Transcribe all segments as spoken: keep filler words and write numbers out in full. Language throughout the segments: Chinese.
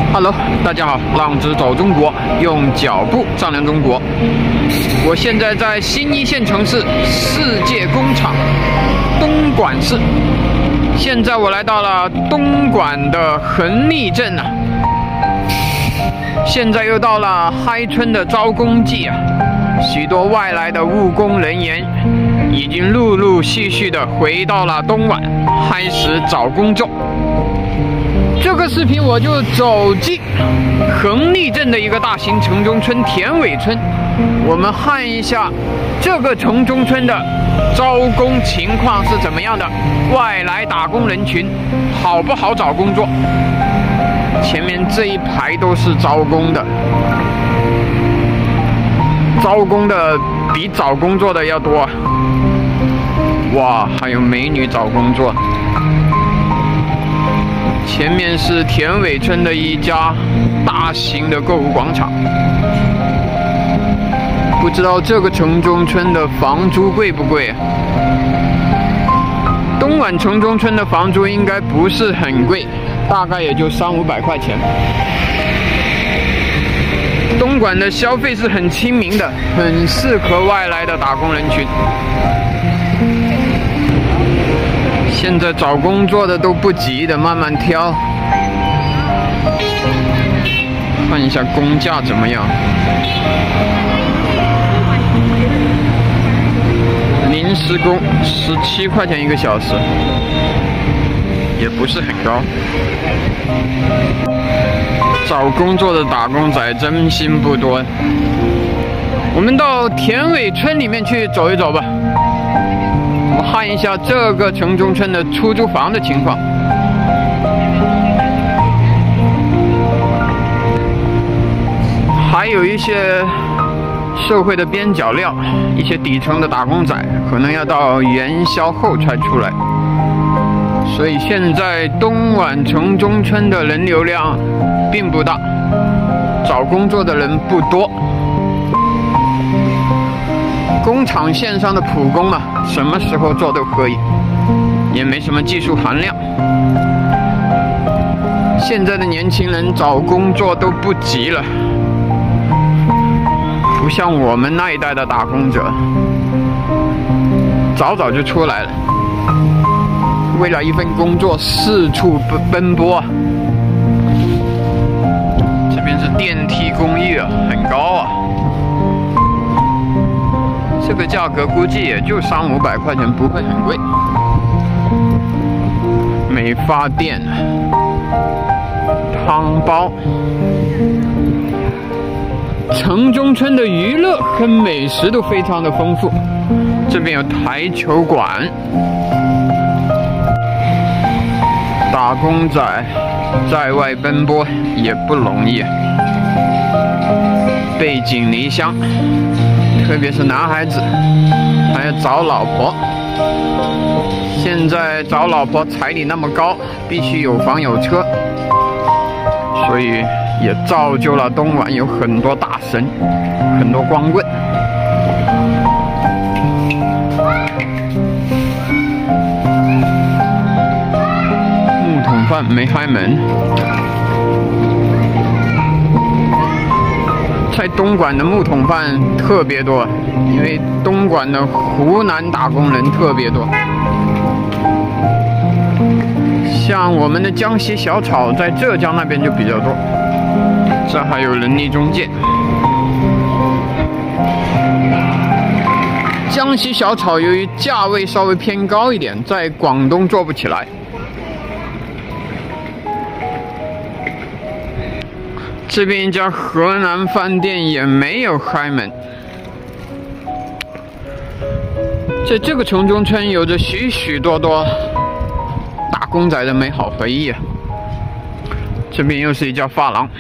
Hello， 大家好，浪子走中国，用脚步丈量中国。我现在在新一线城市世界工厂东莞市。现在我来到了东莞的横沥镇啊。现在又到了嗨春的招工季啊，许多外来的务工人员已经陆陆续续的回到了东莞，开始找工作。这个视频我就走进横沥镇的一个大型城中村田尾村，我们看一下这个城中村的招工情况是怎么样的，外来打工人群好不好找工作。前面这一排都是招工的，招工的比找工作的要多。哇，还有美女找工作。前面是田尾村的一家大型的购物广场，不知道这个城中村的房租贵不贵啊？东莞城中村的房租应该不是很贵，大概也就三五百块钱。东莞的消费是很亲民的，很适合外来的打工人群。现在找工作的都不急的，慢慢挑，看一下工价怎么样。临时工十七块钱一个小时，也不是很高。找工作的打工仔真心不多。我们到田尾村里面去走一走吧。我们看一下这个城中村的出租房的情况。还有一些社会的边角料，一些底层的打工仔可能要到元宵后才出来，所以现在东莞城中村的人流量并不大，找工作的人不多。工厂线上的普工嘛，什么时候做都可以，也没什么技术含量。现在的年轻人找工作都不急了，不像我们那一代的打工者，早早就出来了，为了一份工作四处奔波。这边是电梯公寓啊，很高啊。这个价格估计也就三五百块钱，不会很贵。美发店、汤包，城中村的娱乐跟美食都非常的丰富。这边有台球馆，打工仔在外奔波也不容易，背井离乡。特别是男孩子还要找老婆，现在找老婆彩礼那么高，必须有房有车，所以也造就了东莞有很多大神，很多光棍。木桶饭没开门。在东莞的木桶饭特别多，因为东莞的湖南打工人特别多。像我们的江西小炒在浙江那边就比较多。这还有人力中介。江西小炒由于价位稍微偏高一点，在广东做不起来。这边一家河南饭店也没有开门。在这个城中村有着许许多多打工仔的美好回忆啊。这边又是一家发廊。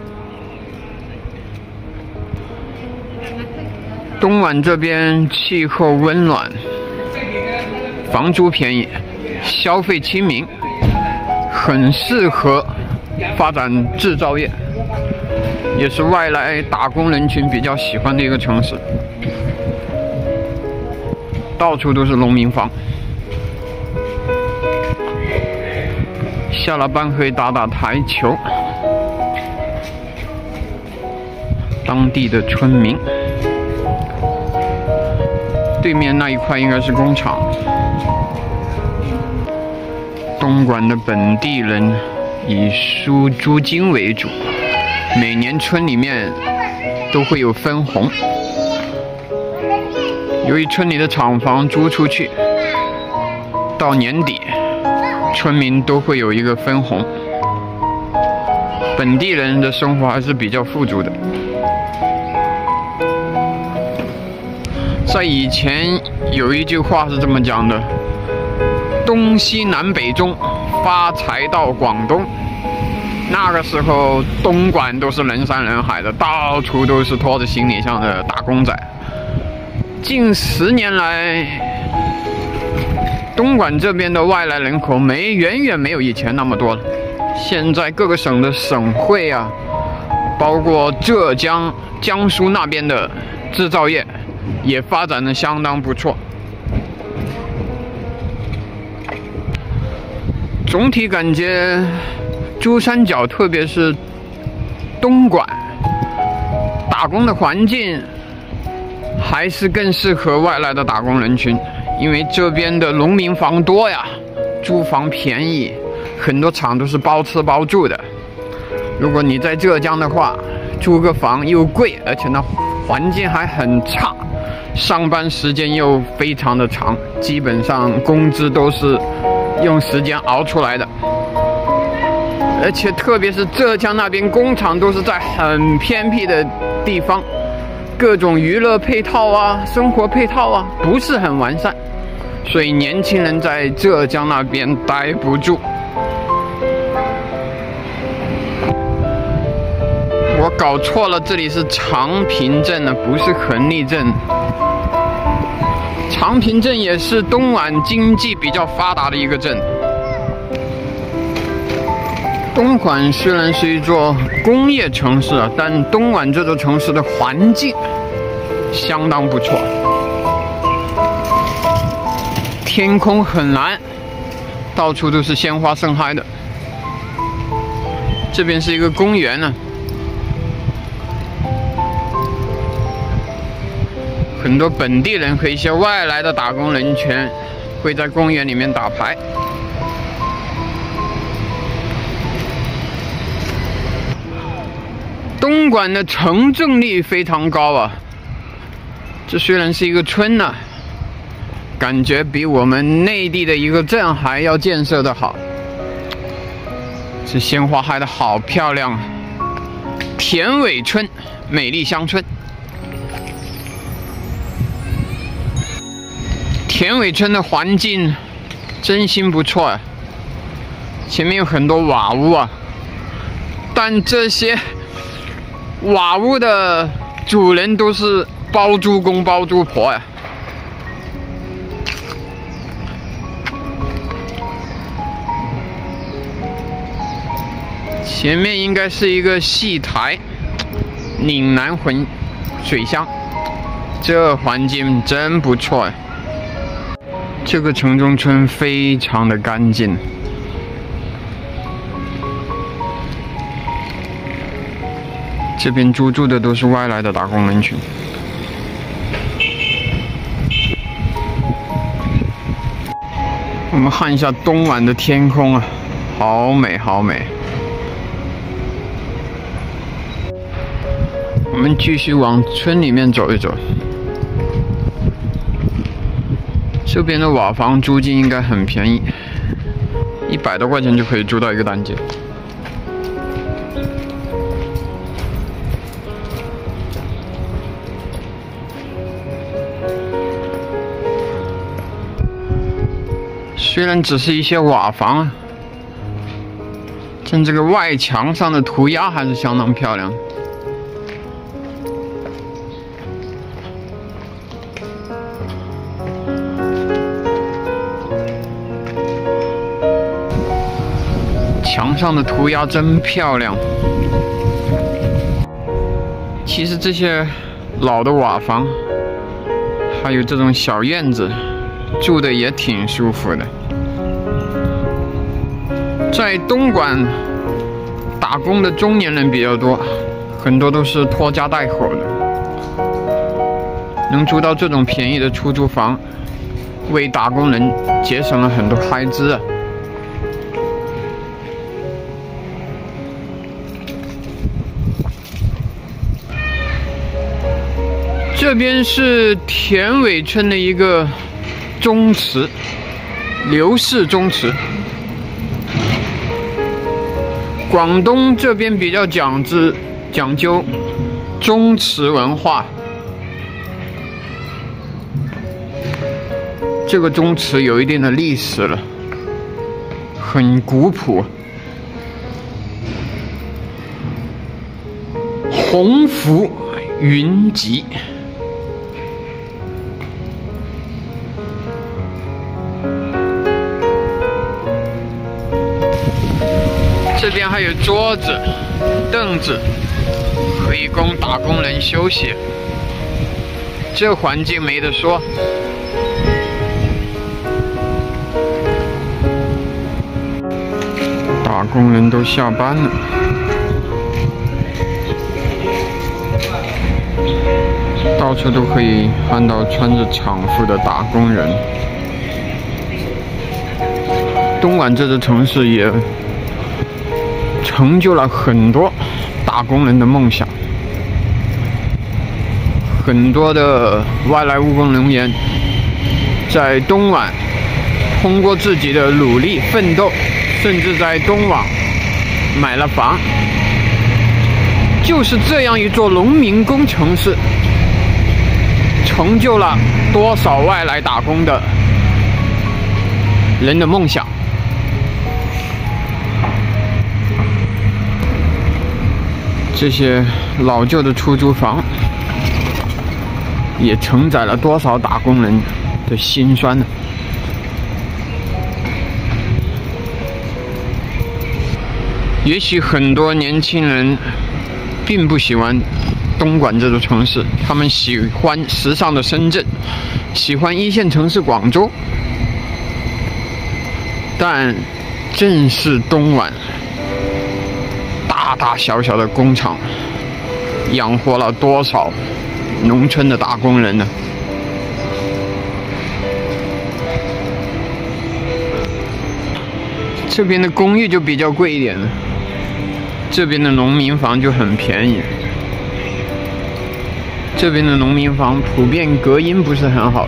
东莞这边气候温暖，房租便宜，消费亲民，很适合发展制造业。也是外来打工人群比较喜欢的一个城市，到处都是农民房。下了班可以打打台球。 当地的村民。对面那一块应该是工厂。东莞的本地人以输租金为主，每年村里面都会有分红。由于村里的厂房租出去，到年底，村民都会有一个分红。本地人的生活还是比较富足的。在以前有一句话是这么讲的：东西南北中，发财到广东。那个时候，东莞都是人山人海的，到处都是拖着行李箱的打工仔。近十年来，东莞这边的外来人口没远远没有以前那么多了。现在各个省的省会啊，包括浙江、江苏那边的制造业也发展的相当不错。总体感觉，珠三角特别是东莞，打工的环境还是更适合外来的打工人群，因为这边的农民房多呀，租房便宜，很多厂都是包吃包住的。如果你在浙江的话，租个房又贵，而且呢环境还很差，上班时间又非常的长，基本上工资都是用时间熬出来的。而且特别是浙江那边工厂都是在很偏僻的地方，各种娱乐配套啊、生活配套啊不是很完善，所以年轻人在浙江那边待不住。我搞错了，这里是长平镇呢，不是横沥镇。长平镇也是东莞经济比较发达的一个镇。东莞虽然是一座工业城市啊，但东莞这座城市的环境相当不错，天空很蓝，到处都是鲜花盛开的。这边是一个公园呢，很多本地人和一些外来的打工人群会在公园里面打牌。东莞的城镇力非常高啊，这虽然是一个村呢、啊，感觉比我们内地的一个镇还要建设的好。这鲜花开得好漂亮啊！田尾村，美丽乡村。田尾村的环境真心不错啊，前面有很多瓦屋啊，但这些瓦屋的主人都是包租公包租婆呀。前面应该是一个戏台，岭南浑水乡，这环境真不错呀。这个城中村非常的干净。这边租住的都是外来的打工人群。我们看一下东莞的天空啊，好美好美。我们继续往村里面走一走。这边的瓦房租金应该很便宜，一百多块钱就可以租到一个单间。虽然只是一些瓦房啊，但这个外墙上的涂鸦还是相当漂亮。墙上的涂鸦真漂亮。其实这些老的瓦房，还有这种小院子，住的也挺舒服的。在东莞打工的中年人比较多， 很多都是拖家带口的。能租到这种便宜的出租房，为打工人节省了很多开支啊。这边是田尾村的一个宗祠，刘氏宗祠。广东这边比较讲之讲究宗祠文化。这个宗祠有一定的历史了，很古朴。鸿福云集。这边还有桌子、凳子，可以供打工人休息。这环境没得说。打工人都下班了，到处都可以看到穿着厂服的打工人。东莞这座城市也成就了很多打工人的梦想，很多的外来务工人员在东莞通过自己的努力奋斗，甚至在东莞买了房。就是这样一座农民工城市，成就了多少外来打工的人的梦想。这些老旧的出租房，也承载了多少打工人的辛酸呢？也许很多年轻人并不喜欢东莞这座城市，他们喜欢时尚的深圳，喜欢一线城市广州。但正是东莞大大小小的工厂，养活了多少农村的打工人呢？这边的公寓就比较贵一点了，这边的农民房就很便宜。这边的农民房普遍隔音不是很好的，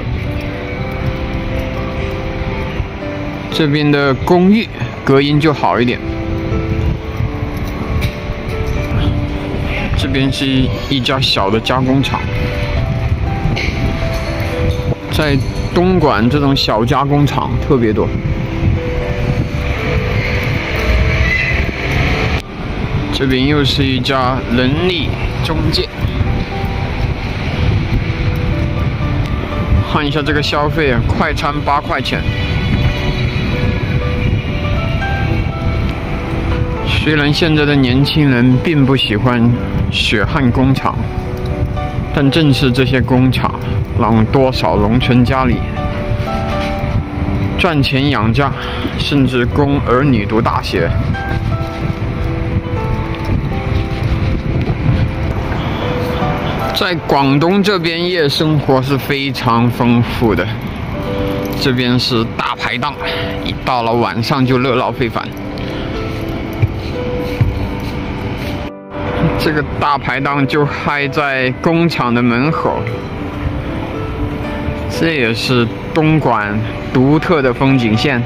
这边的公寓隔音就好一点。这边是一家小的加工厂，在东莞这种小加工厂特别多。这边又是一家人力中介，看一下这个消费啊，快餐八块钱。虽然现在的年轻人并不喜欢血汗工厂，但正是这些工厂让多少农村家里赚钱养家，甚至供儿女读大学。在广东这边夜生活是非常丰富的，这边是大排档，一到了晚上就热闹非凡。这个大排档就开在工厂的门口，这也是东莞独特的风景线。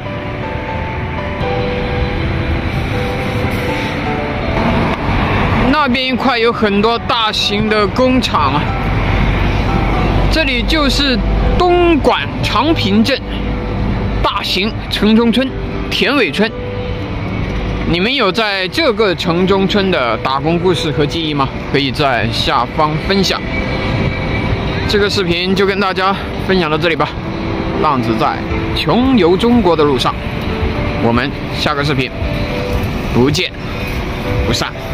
那边一块有很多大型的工厂啊，这里就是东莞长坪镇大型城中村田尾村。你们有在这个城中村的打工故事和记忆吗？可以在下方分享。这个视频就跟大家分享到这里吧。浪子在穷游中国的路上，我们下个视频不见不散。